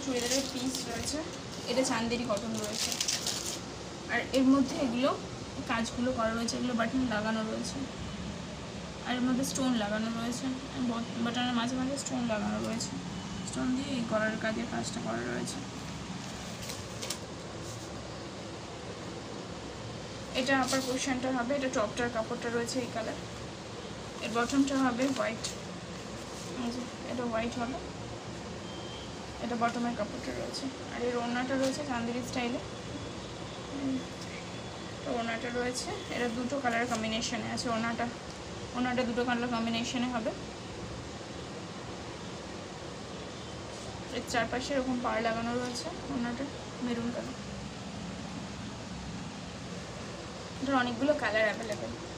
চুড়িদারের পিস রয়েছে, এটা চান্দেরি কটন রয়েছে। আর এর মধ্যে এগুলো কাজগুলো করা রয়েছে, এগুলো বাটন লাগানো রয়েছে, আর এর মধ্যে স্টোন লাগানো রয়েছে, বাটনের মাঝে মাঝে স্টোন লাগানো রয়েছে, স্টোন দিয়ে এই করার কাজের কাজটা করা রয়েছে। এটা আপার পোর্শনটা হবে, এটা টপটার কাপড়টা রয়েছে এই কালার, এর বটমটা হবে হোয়াইট, এটা হোয়াইট হবে, এটা বটমের কাপড়টা রয়েছে। আর এর ওড়নাটা রয়েছে চান্দেরি স্টাইলে, ওড়নাটা রয়েছে, এটা দুটো কালার কম্বিনেশনে আছে, ওড়নাটা দুটো কালার কম্বিনেশনে হবে। এর চারপাশে এরকম পাড় লাগানো রয়েছে, ওড়নাটা মেরুন কালার। এটার অনেকগুলো কালার অ্যাভেলেবেল।